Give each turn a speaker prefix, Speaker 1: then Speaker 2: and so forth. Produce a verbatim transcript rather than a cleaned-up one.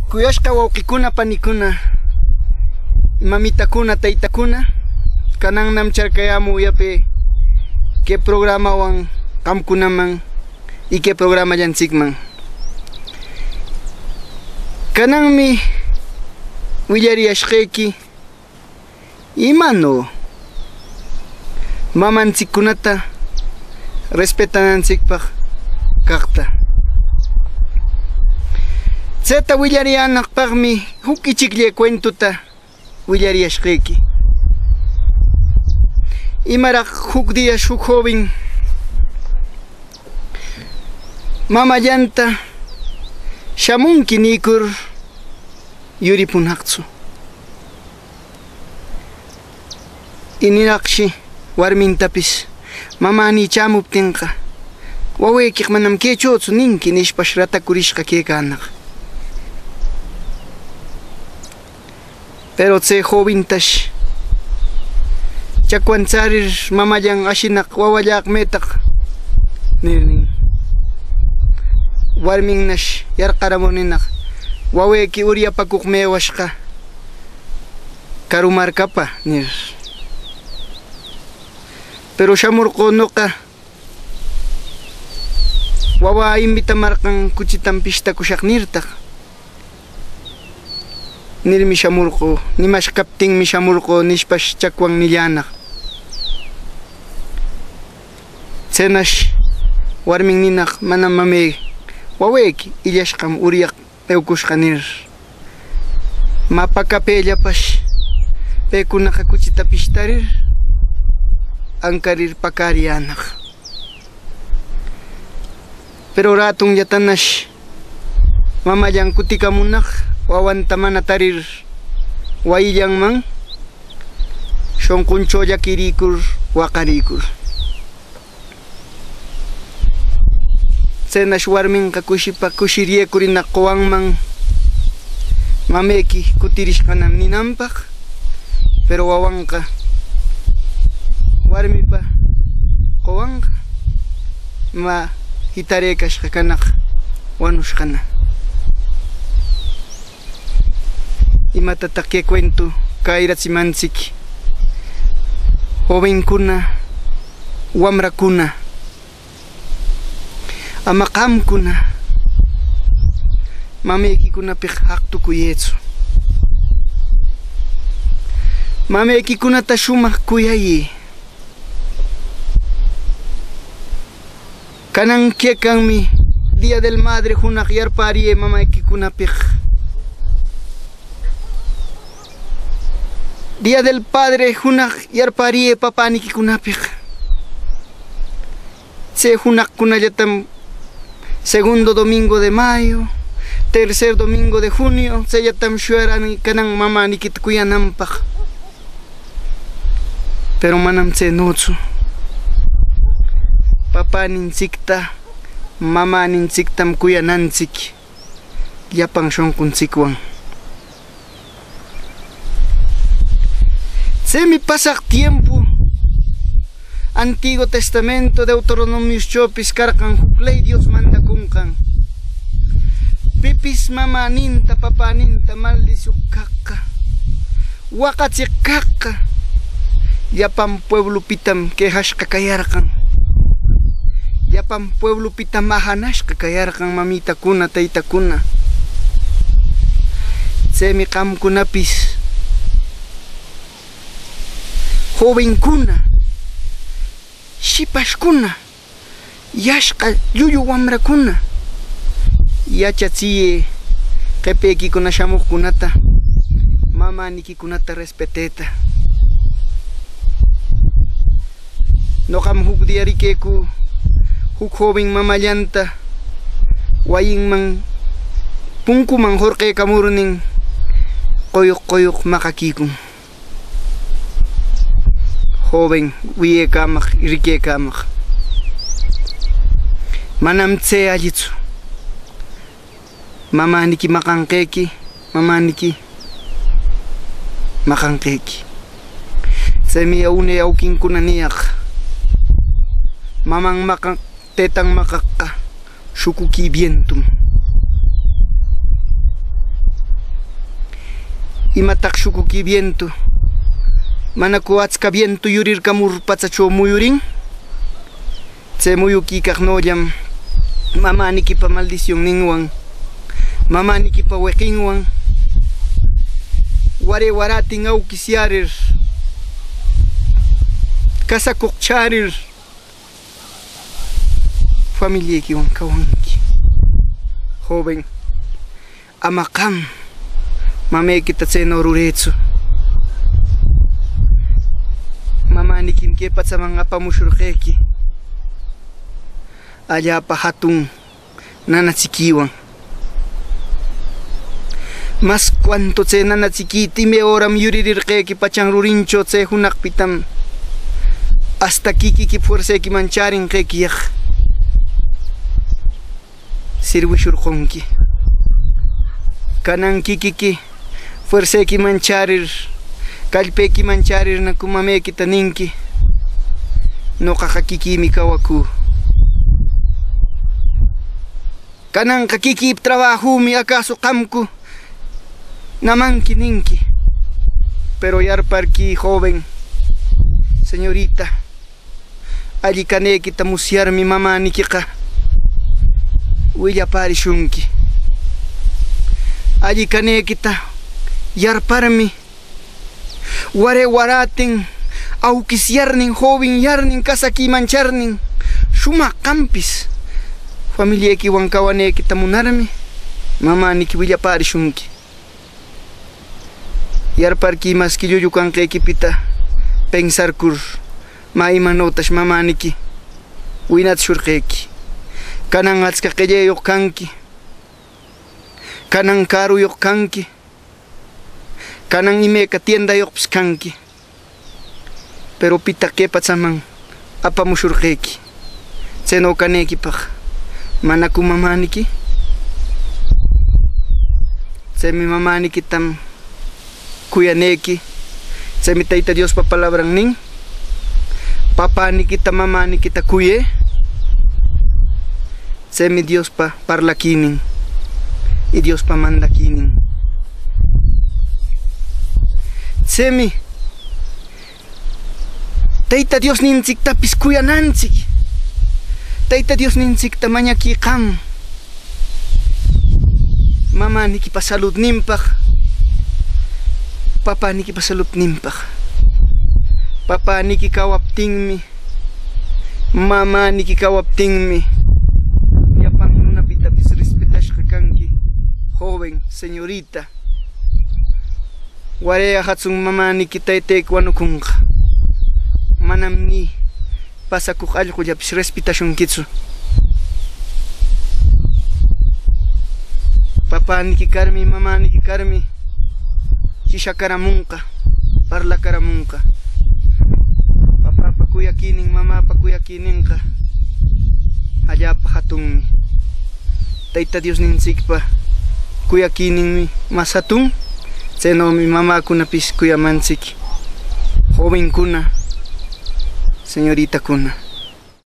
Speaker 1: Kuyashka wawqikuna panikuna mamitakuna taytakuna kanan namcharkayamu yape que programa wan qamkunaman y que programa yanchikman kananmi willariyashqayki imano mamanchikkunata respetananchikpaq kaqta chayta willariyanaqpaqmi huk ichiklla cuentuta willariyashqayki imaraq huk día huk joven mamallanta shamunki nikur yuripunaqchu ininaqshi warmintapis mamani chamuptinqa wawaykiq manam kaychawchu ninki nishpash ratakurishqa kaykanaq pero chay jovintash chakwan charir mamallan ashinaq wawallaq metaq nirnin warminnash yarqaramuninaq wawayki uryapakuq mewashqa karumarkapa nir pero shamurqu nuqa wawa invitamarqan kuchitan pishtakushaq nirtaq nirmi shamurqu nimash kaptinmi shamurqu nishpash chakwan nillanaq chaynash warmin ninaq manam mamay wawayki illashqam uryaq pewkushqa nir mapaka payllapash paykunaqa kuchita pishtarir ankarir pakariyanaq pero ratun yatanash mamallan kutikamunaq wawanta mana tarir wayllanman shunqunchaw llakirikur waqarikur chaynash warminqa kushipa kushiryakurinaq quwanman mamayki kutirishqanan ninanpaq pero wawanqa warmipa quwanqa ma hitarekashqa kanaq wanushqana imatataq kay cuento kairachimanchik jovenkuna wamrakuna ama qamkuna mamaykikunapik haqtukuyaychu mamaykikunata shumaq kuyayay kanan kaykanmi Día del Madre hunaq yarpariyay mamaykikunapik Día del Padre hunaq yarpariyay papanikikunapik chay hunaqkunallatam segundo domingo de mayo tercer domingo de junio chayllatam shuyarani kanan mamanikita kuyananpaq pero manam chaynuchu papaninchikta mamaninchiktam kuyananchik llapan shunqunchikwan chaymi pasaq tiempo Antiguo Testamento Deuteronomiuschopis karqan huk ley Dios mandakunqan pipis mamaninta papaninta maldisuq kaqqa waqachiq kaqqa llapan pueblupitam quejashqa kayarqan llapan pueblupitam mahanashqa kayarqan mamitakuna taytakuna chaymi qamkunapis jovenkuna shipashkuna yashqa llullu wamrakuna yachachiy qhipaykikuna shamuqkunata mamanikikunata respeteta noqam huk día rikayku huk joven mamallanta wayinman punkuman hurqaykamurnin quyuq quyuq maqakikun joven wiyaykamaq rikaykamaq manam chay allichu mamaniki maqanqayki mamaniki maqanqayki chaymi unay awkinkuna niyaq maman maqan tetan maqaqqa shukuki vientum imataq shukuki viento manaku atzka viento yurirkamur patsachaw muyurin tse muyukikaq nollam mamanikipa maldición ninwan mamanikipa weqinwan ware waratin awkisyarir kasakuq charir familiaykiwan kawanki. Joven, ama qam mamaykita chaynaw ruretsu. Mamanikim kay patsaman apamushurqayki allapa hatun nanachikiwan. Mas cuanto chay nanachikita ime horam yuririrqayki pachan rurincho chay hunaqpitam hasta kikiki fuerzayki mancharinqaykiyaq sirwishurqunki. Kanan kikiki fuerzayki mancharir kallpayki mancharir naku mamaykita ninki noqaqa kikimi kawakú. Kananqa kikip trabajumi acaso qamku namanki ninki, pero yarparki joven señorita alli kaneykita musyarmi mamanikiqa willaparishunki. Alli kaneykita yarparmi ware waratin awkisyarnin joven yarnin kasaki mancharnin shumaq qampis familiaykiwan kawaneykita munarmi mamaniki willaparishunki. Yarparki maski llullu kanqaykipita pensarkur ma imanawtash mamaniki winachishurqayki. Kanan achka qillayuq kanki, kanan karuyuq kanki, kanan imayka tiendayuqpis kanki, pero pita kay patsaman apamushurqayki chaynaw kanaykipaq manaku mamaniki. Chaymi mamanikitam kuyanayki, chaymi Tayta Diospa palabran nin papanikita mamanikita kuyay, chaymi Diospa parlakinin y Diospa mandakinin. Chaymi Tayta Dios ninchiktapis kuyananchik, Tayta Dios ninchikta mañaki qam mamanikipa salud ninpaq, papanikipa salud ninpaq. Papaniki kawaptinmi, mamaniki kawaptinmi llapan runapitapis respetashqa kanki. Joven, señorita, wareya hatun mamaniki taytayki wanukunqa manam ni pasakuq allqullapis respetashunkichu. Papaniki karmi, mamaniki karmi shishakaramunqa, parlakaramunqa. Papapa kuyakinin, mamapa kuyakininqa allapa hatunmi. Tayta Dios ninchikpa kuyakininmi mas hatun, chaynawmi mamakunapis kuyamanchik. Jovenkuna, señoritakuna.